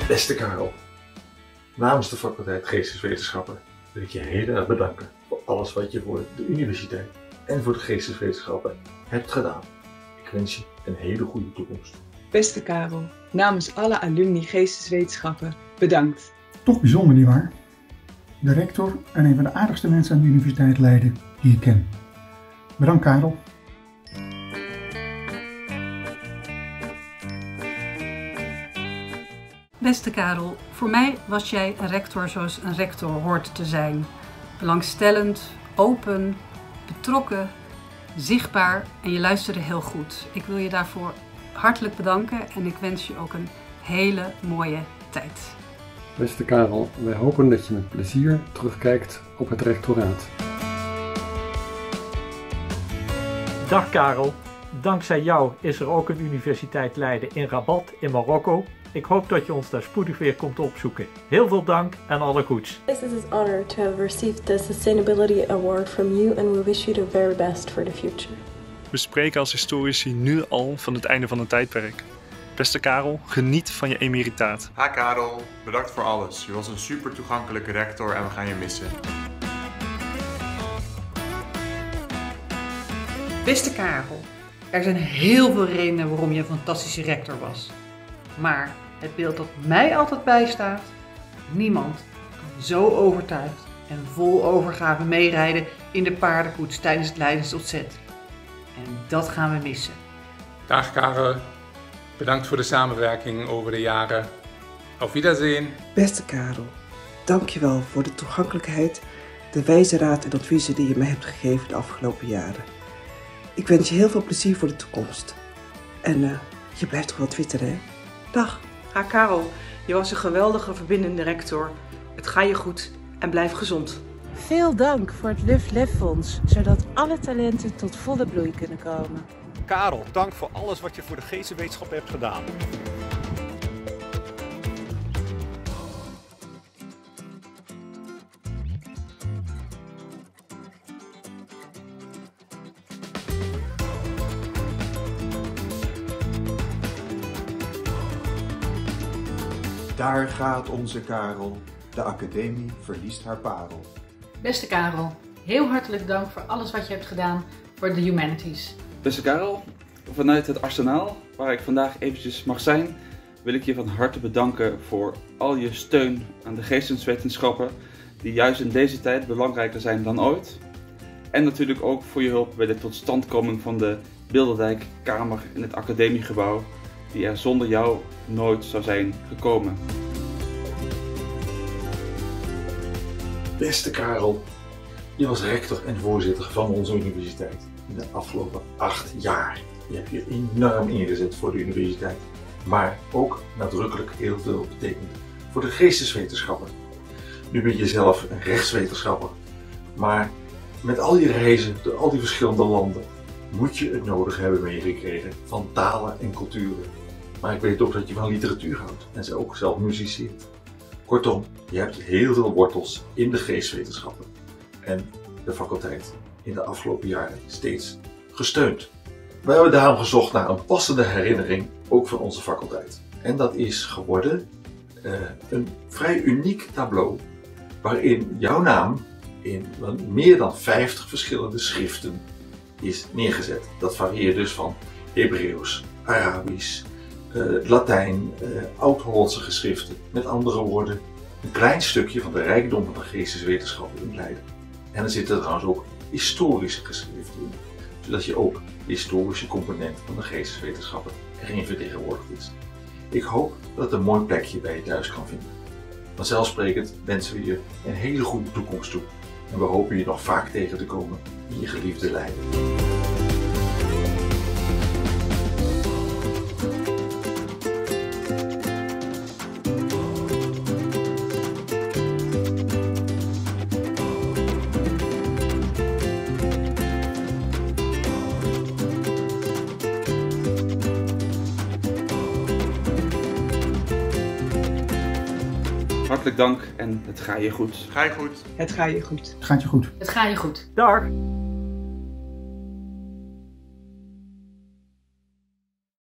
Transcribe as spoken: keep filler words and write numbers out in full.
Beste Karel, namens de faculteit Geesteswetenschappen wil ik je heel erg bedanken voor alles wat je voor de universiteit en voor de geesteswetenschappen hebt gedaan. Ik wens je een hele goede toekomst. Beste Karel, namens alle alumni Geesteswetenschappen, bedankt. Toch bijzonder nietwaar? De rector en een van de aardigste mensen aan de Universiteit Leiden die ik ken. Bedankt Karel. Beste Karel, voor mij was jij een rector zoals een rector hoort te zijn. Belangstellend, open, betrokken, zichtbaar en je luisterde heel goed. Ik wil je daarvoor hartelijk bedanken en ik wens je ook een hele mooie tijd. Beste Karel, wij hopen dat je met plezier terugkijkt op het rectoraat. Dag Karel, dankzij jou is er ook een Universiteit Leiden in Rabat in Marokko. Ik hoop dat je ons daar spoedig weer komt opzoeken. Heel veel dank en alle goeds. This is an honor to have received the Sustainability Award from you and we wish you the very best for the future. We spreken als historici nu al van het einde van een tijdperk. Beste Karel, geniet van je emeritaat. Ha Karel, bedankt voor alles. Je was een super toegankelijke rector en we gaan je missen. Beste Karel, er zijn heel veel redenen waarom je een fantastische rector was. Maar het beeld dat mij altijd bijstaat, niemand kan zo overtuigd en vol overgave meerijden in de paardenkoets tijdens het Leidens ontzet. En dat gaan we missen. Dag Karel, bedankt voor de samenwerking over de jaren. Auf Wiedersehen. Beste Karel, dankjewel voor de toegankelijkheid, de wijze raad en adviezen die je mij hebt gegeven de afgelopen jaren. Ik wens je heel veel plezier voor de toekomst. En uh, je blijft toch wel twitteren, hè? Dag. Ha Karel, je was een geweldige verbindende rector. Het gaat je goed en blijf gezond. Veel dank voor het Luf Lef Fonds, zodat alle talenten tot volle bloei kunnen komen. Karel, dank voor alles wat je voor de geesteswetenschap hebt gedaan. Daar gaat onze Karel, de academie verliest haar parel. Beste Karel, heel hartelijk dank voor alles wat je hebt gedaan voor de humanities. Beste Karel, vanuit het Arsenaal, waar ik vandaag eventjes mag zijn, wil ik je van harte bedanken voor al je steun aan de geesteswetenschappen, die juist in deze tijd belangrijker zijn dan ooit. En natuurlijk ook voor je hulp bij de totstandkoming van de Bilderdijk-kamer in het academiegebouw, die er zonder jou nooit zou zijn gekomen. Beste Karel, je was rector en voorzitter van onze universiteit in de afgelopen acht jaar. Je hebt je enorm ingezet voor de universiteit, maar ook nadrukkelijk heel veel betekend voor de geesteswetenschappen. Nu ben je zelf een rechtswetenschapper, maar met al die reizen door al die verschillende landen moet je het nodig hebben meegekregen van talen en culturen. Maar ik weet ook dat je van literatuur houdt en ze ook zelf muziceert. Kortom, je hebt heel veel wortels in de geesteswetenschappen en de faculteit in de afgelopen jaren steeds gesteund. We hebben daarom gezocht naar een passende herinnering, ook van onze faculteit. En dat is geworden uh, een vrij uniek tableau, waarin jouw naam in meer dan vijftig verschillende schriften is neergezet. Dat varieert dus van Hebreeuws, Arabisch, uh, Latijn, uh, Oud-Hollandse geschriften. Met andere woorden, een klein stukje van de rijkdom van de geesteswetenschappen in Leiden. En er zitten trouwens ook historische geschriften in, zodat je ook de historische component van de geesteswetenschappen erin vertegenwoordigd is. Ik hoop dat het een mooi plekje bij je thuis kan vinden. Vanzelfsprekend wensen we je een hele goede toekomst toe en we hopen je nog vaak tegen te komen in je geliefde Leiden. Hartelijk dank en het gaat je goed. Ga je goed. Het gaat je goed. Het gaat je goed. Het gaat je goed. Dag.